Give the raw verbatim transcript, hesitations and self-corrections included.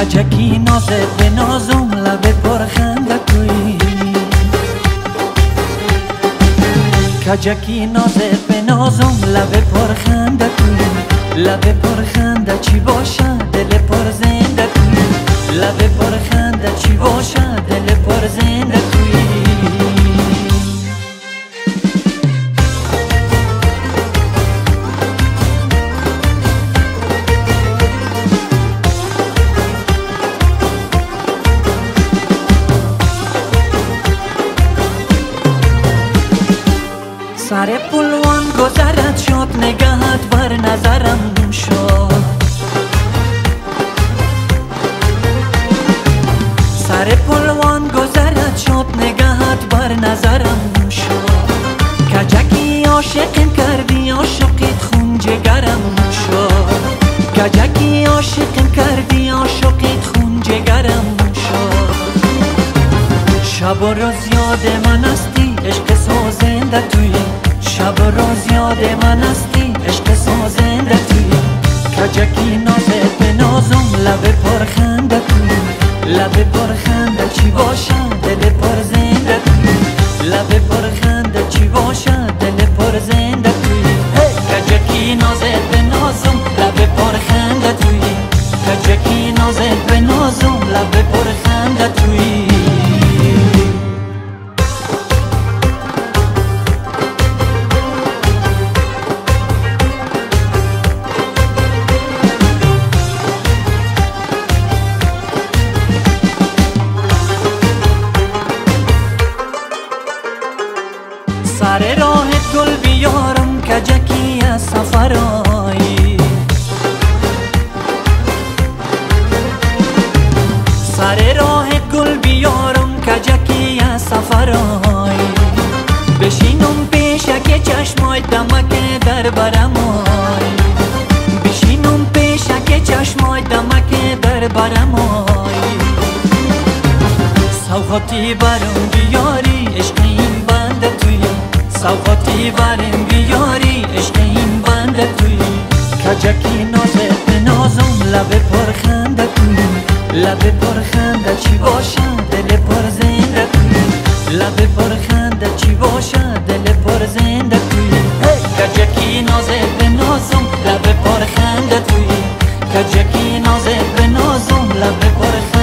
کجکی نازت به نازم لب پرخنده توی کجکی نازت به نازم لب پرخنده توی لب پرخنده چی باشه دل پر زنده توی لب پرخنده چی باشه دل پر زنده توی سر پلوان گذرت شد نگهت بر نظرم شد سر پلوان گذرت شد نگهت بر نظرم شد کجکی عاشقم کردی عاشقت خون جگرم شد کجکی عاشقم کردی عاشقت خون جگرم شد شب و روز یاد من استی عشق سازنده توی شب و روز یاد من استی عشق سازنده توی کجکی نازت به نازم لب پرخنده توی لب پرخنده چی باشه دل پر زنده توی لب پرخنده چی باشه دل پر زنده توی کجکی نازت به نازم لب پرخنده توی کجکی نازت به نازم لب پرخنده توی سر راه گل بیارم کجکی از سفرایی سر راه گل بیارم کجکی از سفرایی بشینم پیشک چشمای دمک در برمای بشینم پیشک چشمای دمک در برمای سوغاتی برم بیاری عشق این بنده توی سوغاتی برم بیاری عشق این بنده توی کجکی نازت به نازم لب پرخنده توی لب پرخنده چی باشه دل پر زنده توی لب پرخنده چی باشه دل پر زنده توی کجکی نازت به نازم لب پرخنده توی کجکی نازت به نازم لب پرخنده